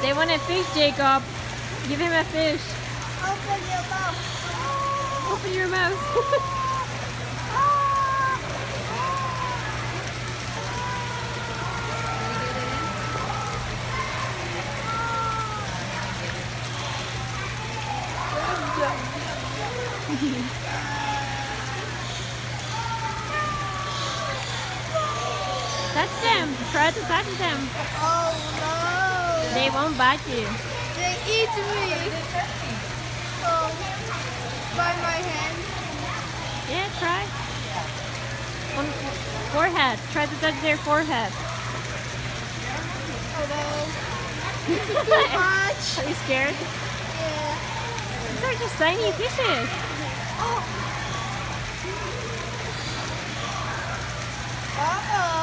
They want a fish, Jacob. Give him a fish. Open your mouth. Open your mouth. Touch them. Try to touch them. Oh no. They won't bite you. They eat me. Oh, by my hand. Yeah, try. On forehead. Try to touch their forehead. Oh no. This is too much. Are you scared? Yeah. These are just tiny fishes. Oh. Uh-oh.